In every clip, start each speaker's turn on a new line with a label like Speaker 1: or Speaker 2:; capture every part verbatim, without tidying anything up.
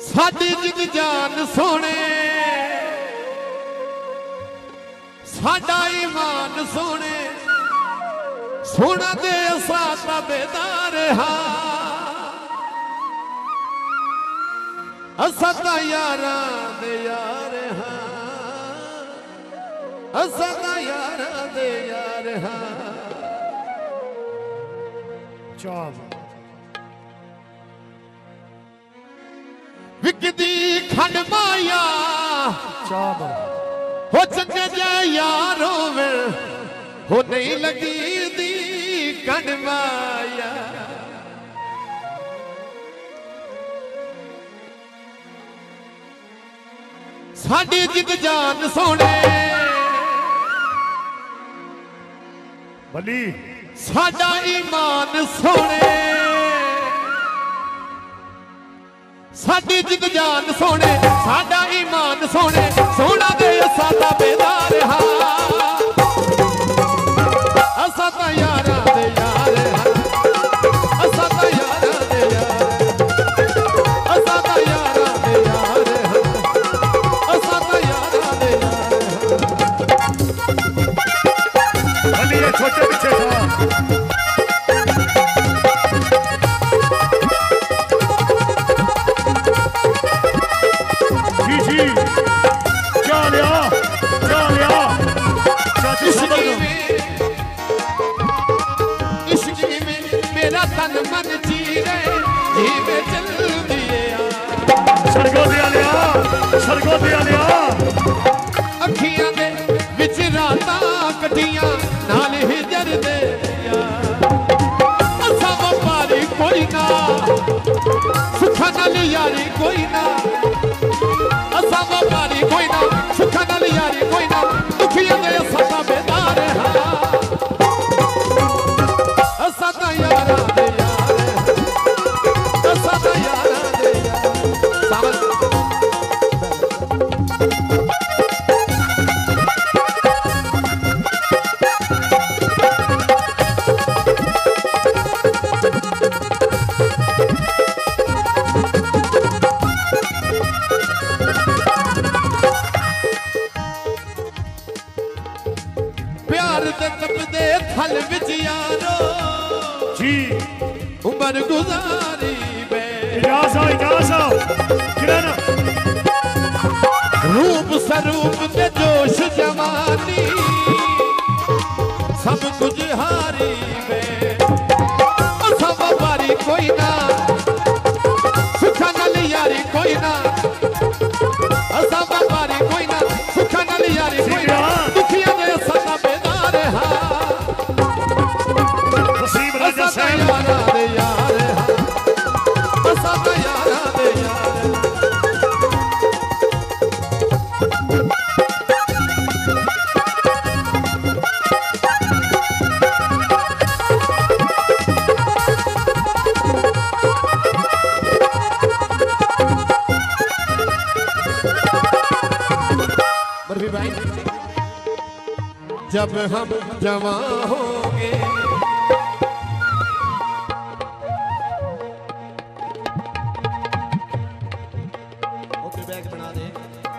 Speaker 1: साडी जिद जान सोने साडा ईमान सोने सोना दे असा ताबेदार हा असा ता यारां दे यार हा असा ता यारां दे यार हा।
Speaker 2: चौब
Speaker 1: विकदी खंड माया
Speaker 2: चौब
Speaker 1: हो चंगे जा यारो में हो नहीं लगी दी खंड माया। साडी जिद जान सोने
Speaker 2: बली
Speaker 1: साडा ईमान सोने साडी जिद जान सोने साडा ईमान सोने सोना दे असा ताबेदार हा असा ता यारां दे यार हा असा ता यारां दे यार असा ता यारां दे यार हा असा ता यारां दे यार।
Speaker 2: बली ये छोटे पीछे था
Speaker 1: मेरा तन मन जी रहे जी में चल दिए
Speaker 2: सरगो दिया लिया सरगो दिया लिया
Speaker 1: अखियां दे विच रातां कटियां नाल हिजर दे असा व्यापारी कोई ना सुखा नाल यारी कोई ना असा व्यापारी कोई ना सुखा नाल यारी कोई ना दुखियां दे असा ताबेदार हा असा ता यारां दे यार असा ता यारां दे यार। प्यार दे तपदे थल विच यारो
Speaker 2: जी
Speaker 1: उम्र गुजारी बे
Speaker 2: इजाज़ आओ इजाज़ आओ किरण
Speaker 1: रूप स्वरूप के जोश जवानी सब कुछ हारी बे असा व्यापारी कोई ना सुखा नाल यारी कोई ना असा व्यापारी कोई ना सुखा नाल यारी कोई ना दुखियां दे असा ताबेदार हा
Speaker 2: नसीब राजा
Speaker 1: असा ता यारां दे यार हा असा ता यारां दे यार। बर्फी भाई जब हम जवां होंगे ओके बैग बना दे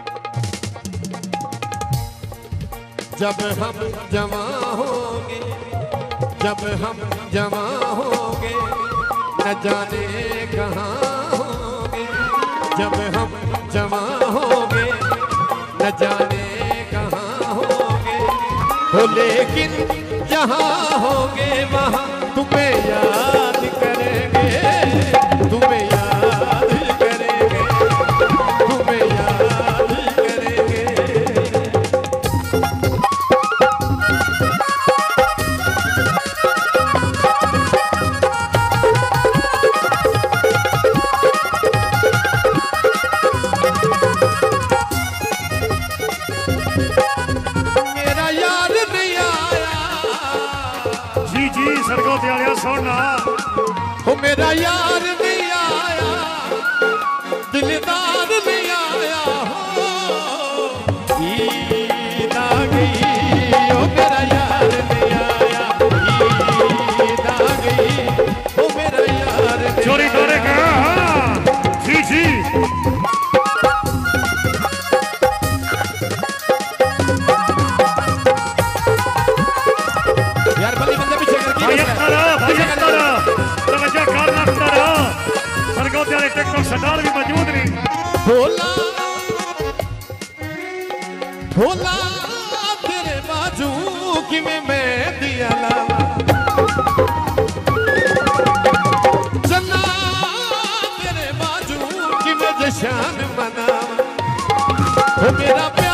Speaker 1: जब हम जवां होंगे जब हम जवां होंगे न जाने कहाँ होंगे जब हम जवां होंगे न जाने कहाँ होंगे हो लेकिन जहाँ होंगे वहाँ तुम्हें याद करेंगे तुम्हें याद करेंगे तुम्हें याद करेंगे। मेरा यार नहीं आया
Speaker 2: जी जी सरगो दिया लिया सोना
Speaker 1: हो मेरा यार नहीं आया दिलदार नहीं आया हो ईद आ गई हो मेरा यार नहीं आया ईद आ गई हो मेरा यार नहीं
Speaker 2: चोरी
Speaker 1: आया।
Speaker 2: करेगा जी जी
Speaker 1: ढोला ढोला तेरे बाजू कि मैं दिया लावा चन्ना तेरे बाजू कि मैं जशान मनावा मेरा